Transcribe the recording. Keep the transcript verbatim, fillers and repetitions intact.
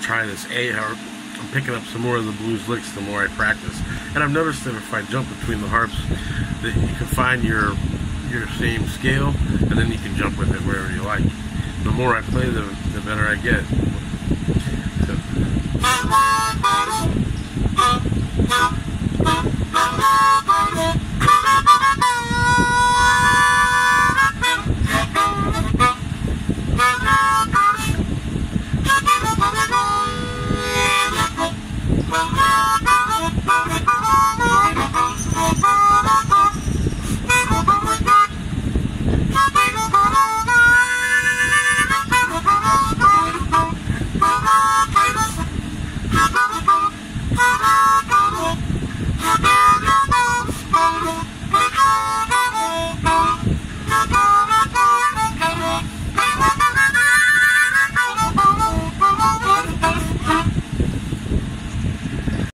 try this A harp. I'm picking up some more of the blues licks the more I practice. And I've noticed that if I jump between the harps, that you can find your your same scale, and then you can jump with it wherever you like. The more I play, the, the better I get. So.